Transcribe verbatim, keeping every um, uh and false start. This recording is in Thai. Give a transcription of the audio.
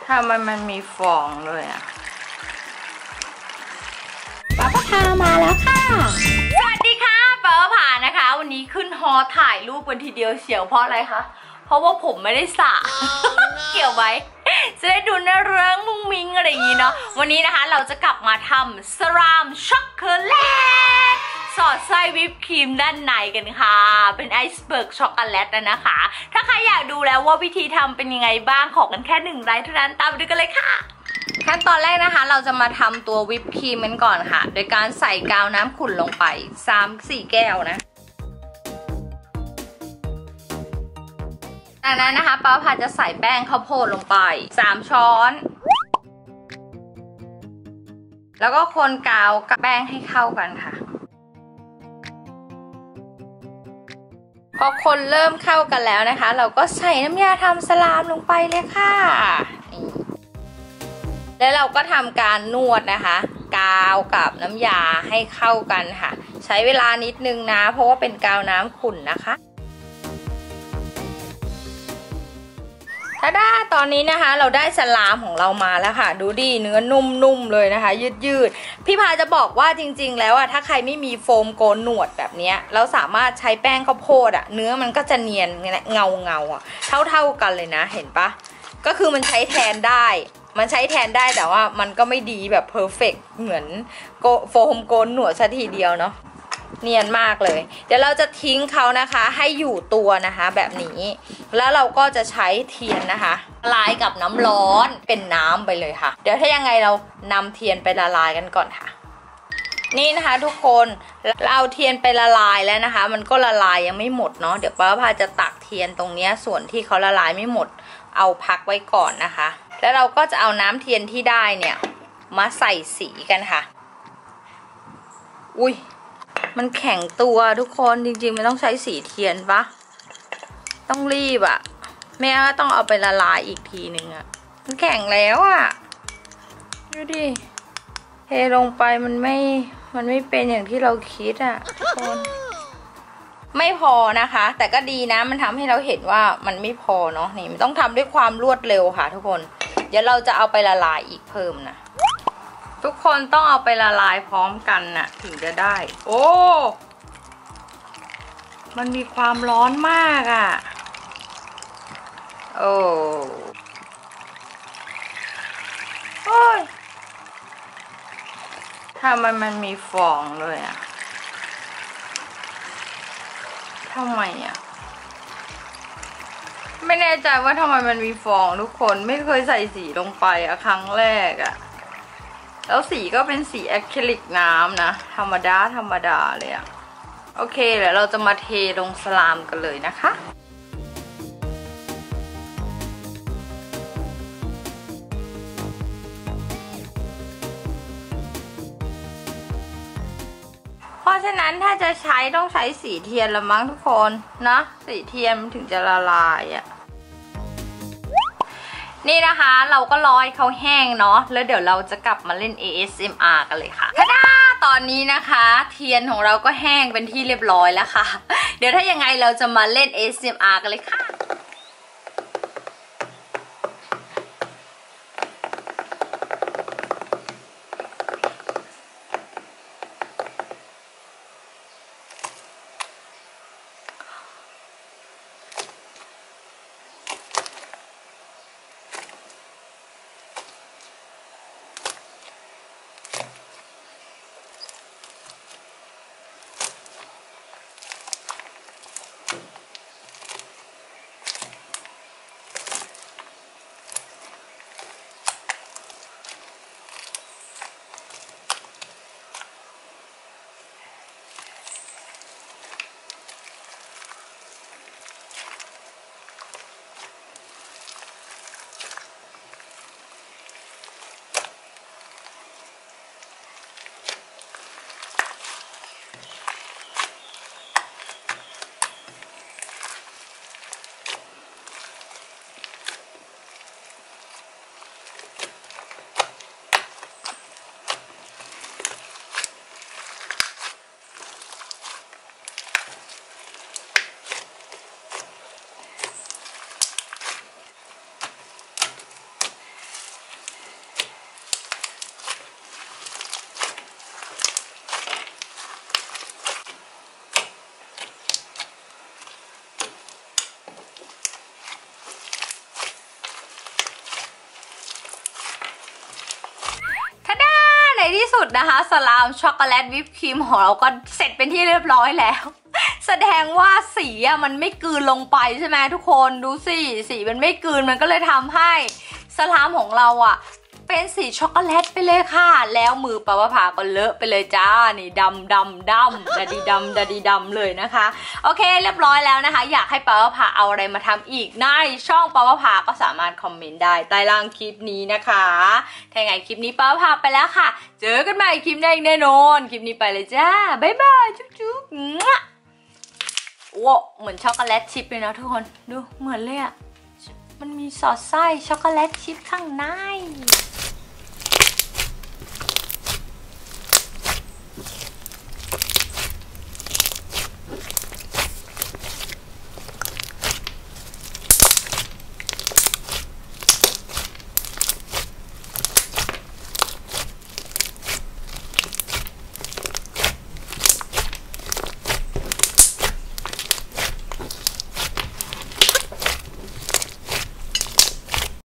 ทำไมมันมีฟองเลยอะป้าป้าพามาแล้วค่ะสวัสดีค่ะป้าป้าพานะคะวันนี้ขึ้นฮอถ่ายรูปกันทีเดียวเฉียวเพราะอะไรคะเพราะว่าผมไม่ได้สระ เกี่ยวไว้จะได้ดูน่ารักมุ้งมิ้งอะไรอย่างนี้เนาะวันนี้นะคะเราจะกลับมาทำสลามช็อกโกแลตสอดไส้วิปครีมด้านในกันค่ะเป็นไอซ์เบิร์กช็อกโกแลตนะคะถ้าใครอยากดูแล้วว่าวิธีทำเป็นยังไงบ้างขอกันแค่หนึ่งไลค์เท่านั้นตามไปดูกันเลยค่ะขั้นตอนแรกนะคะเราจะมาทำตัววิปครีมกันก่อนค่ะโดยการใส่กาวน้ำขุ่นลงไป สามถึงสี่ แก้วนะจากนั้นนะคะป้าพาจะใส่แป้งข้าวโพดลงไปสามช้อนแล้วก็คนกาวกับแป้งให้เข้ากันค่ะพอคนเริ่มเข้ากันแล้วนะคะเราก็ใส่น้ำยาทำสลามลงไปเลยค่ะแล้วเราก็ทำการนวดนะคะกาวกับน้ำยาให้เข้ากันค่ะใช้เวลานิดนึงนะเพราะว่าเป็นกาวน้ำขุ่นนะคะถ้าได้ตอนนี้นะคะเราได้สลามของเรามาแล้วค่ะดูดิเนื้อนุ่มๆเลยนะคะยืดๆพี่พาจะบอกว่าจริงๆแล้วอะถ้าใครไม่มีโฟมโกนหนวดแบบนี้เราสามารถใช้แป้งข้าวโพดอะเนื้อมันก็จะเนียนเงาเงาอะเท่าๆกันเลยนะเห็นปะก็คือมันใช้แทนได้มันใช้แทนได้แต่ว่ามันก็ไม่ดีแบบเพอร์เฟกต์เหมือนโฟมโกนหนวดซะทีเดียวเนาะเนียนมากเลยเดี๋ยวเราจะทิ้งเขานะคะให้อยู่ตัวนะคะแบบนี้แล้วเราก็จะใช้เทียนนะคะละลายกับน้ำร้อนเป็นน้ำไปเลยค่ะเดี๋ยวถ้ายังไงเรานำเทียนไปละลายกันก่อนค่ะนี่นะคะทุกคนเราเอาเทียนไปละลายแล้วนะคะมันก็ละลายยังไม่หมดเนาะเดี๋ยวป้าพาจะตักเทียนตรงนี้ส่วนที่เขาละลายไม่หมดเอาพักไว้ก่อนนะคะแล้วเราก็จะเอาน้ำเทียนที่ได้เนี่ยมาใส่สีกันค่ะอุ้ยมันแข็งตัวทุกคนจริงๆมันต้องใช้สีเทียนปะต้องรีบอะแม่ก็ต้องเอาไปละลายอีกทีหนึ่งอะมันแข็งแล้วอะดูดิเทลงไปมันไม่มันไม่เป็นอย่างที่เราคิดอะทุกคนไม่พอนะคะแต่ก็ดีนะมันทำให้เราเห็นว่ามันไม่พอเนาะนี่มันต้องทำด้วยความรวดเร็วค่ะทุกคนเดี๋ยวเราจะเอาไปละลายอีกเพิ่มนะทุกคนต้องเอาไปละลายพร้อมกันน่ะถึงจะได้โอ้มันมีความร้อนมากอ่ะโอ้โอ้ยทำไมมันมีฟองเลยอ่ะทำไมอ่ะไม่แน่ใจว่าทำไมมันมีฟองทุกคนไม่เคยใส่สีลงไปอะครั้งแรกอะแล้วสีก็เป็นสีอะคริลิกน้ำนะธรรมดาธรรมดาเลยอะโอเคเดี๋ยวเราจะมาเทลงสลามกันเลยนะคะเพราะฉะนั้นถ้าจะใช้ต้องใช้สีเทียนละมั้งทุกคนนะสีเทียนมันถึงจะละลายอะนี่นะคะเราก็รอให้เขาแห้งเนาะแล้วเดี๋ยวเราจะกลับมาเล่น เอ เอส เอ็ม อาร์ กันเลยค่ะท่าดาตอนนี้นะคะเทียนของเราก็แห้งเป็นที่เรียบร้อยแล้วค่ะเดี๋ยวถ้ายังไงเราจะมาเล่น เอ เอส เอ็ม อาร์ กันเลยค่ะที่สุดนะคะสลามช็อกโกแลตวิปครีมของเราก็เสร็จเป็นที่เรียบร้อยแล้วแสดงว่าสีอะมันไม่กลืนลงไปใช่ไหมทุกคนดูสิสีมันไม่กลืนมันก็เลยทำให้สลามของเราอะเป็นสีช็อกโกแลตไปเลยค่ะแล้วมือปะปะผาก็เลอะไปเลยจ้านี่ดำดำดำดาดีดำดาดีดำเลยนะคะโอเคเรียบร้อยแล้วนะคะอยากให้ปะปะผาเอาอะไรมาทำอีกในช่องปะปะผาก็สามารถคอมเมนต์ได้ใต้ล่างคลิปนี้นะคะถ้าไงคลิปนี้ปะปะผาไปแล้วค่ะเจอกันใหม่คลิปหน้าอีกแน่นอนคลิปนี้ไปเลยจ้าบ๊ายบายจุ๊บจุ๊บโอ้เหมือนช็อกโกแลตชิพเลยนะทุกคนดูเหมือนเลยอะมันมีสอดไส้ช็อกโกแลตชิพข้างใน